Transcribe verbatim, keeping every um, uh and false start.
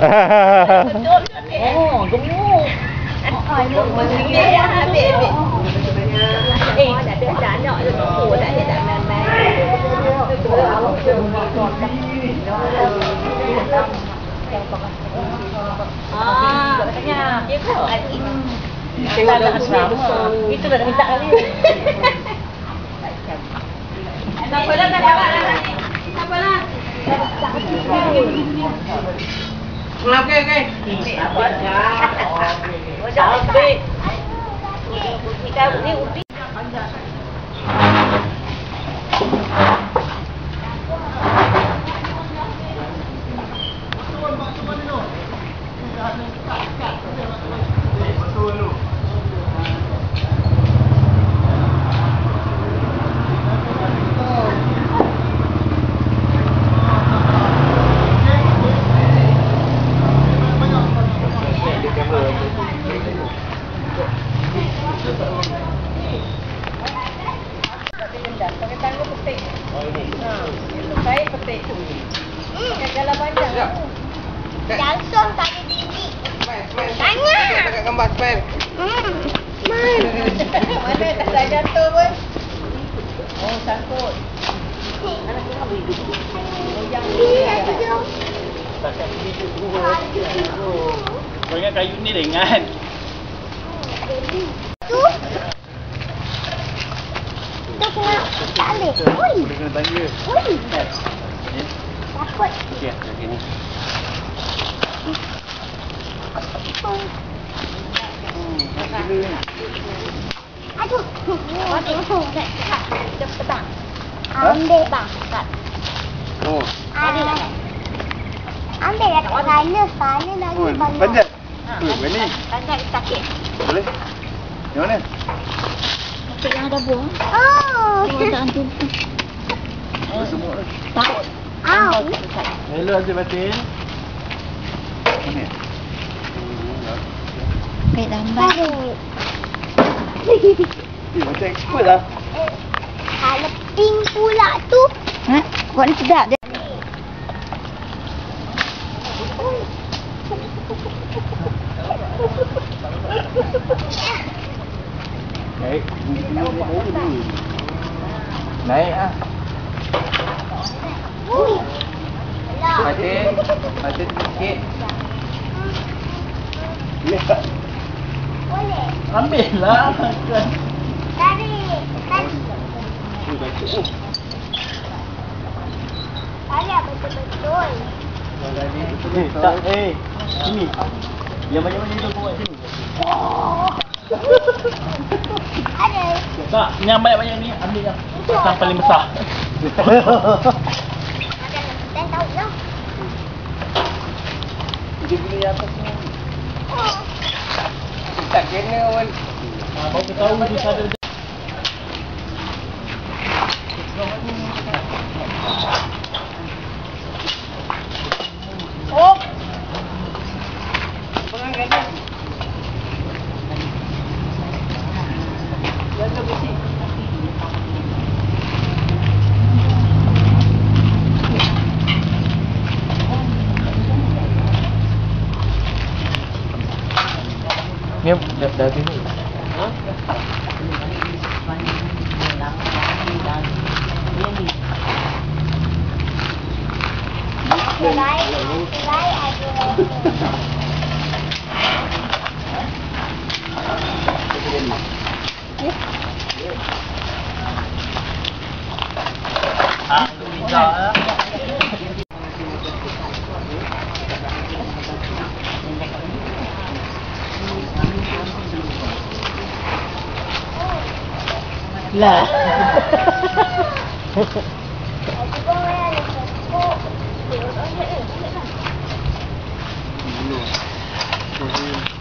Oh, gemuk. Oh, gemuk. Ambil, ambil, ambil. Eh, dah ada dah anak tu tunggu dah dia dah main-main. Ah, katanya dia kau adik. Tengok dah asrama. Itu dah minta kali. Siapa dah tak dapat dah. Siapa lah? Okey, okey. Sampai. Kita ni ubi. Pakai tangga petik. Oh ini. Ha, baik petik. Pakai jalan panjang. Langsung tak ada biji. Tanya. Pakai gambar spell. Hmm. Man. Mana tak ada jatuh pun. Oh, sangkut. Anak tu nak beli. Oh, yang ni ada. Pakai biji dulu. Kau ingat kayu ni ringan. Tu. Tu kena tak boleh. Oi. Kena tangga. Oi. Takut. Okey, okey ni. Aduh. Aduh. Cepat bang. Ambil bang. Kat. Oh. Ambil lah. Ambil lah kat sana. Sana lagi Oh, banyak. panjat. Tu, ni. Panjat sakit. Boleh? Yang mana? Sakit yang ada buang. Oh. Oh, tak antum. Oh, semua. Takut. Au. Hello, Azir Batin. Ni. Baik lambat. Tarik. Eh, macam expert lah. Kalau pink pula tu. Ha? Buat ni sedap je. Naik. Naik ah. Ui. Batin, batin sikit. Boleh. Ambil lah. Kan. Tarik. Tarik. Tarik betul-betul. Eh, tak. Eh, sini. Yang banyak-banyak tu buat sini. Ada. Tak, yang banyak-banyak ni ambil yang pasang paling besar. Ada lah. Dan tahu lah. Dia gini atas ni. Tak kena pun. Ah, baru tahu dia ada. Oh. Pengangkat dia. Jaga besi. Ni dah dah tu. Ha? Selai. Selai ada. Ah, bijak ah. Lah. Aku pun ada pokok. Dulu.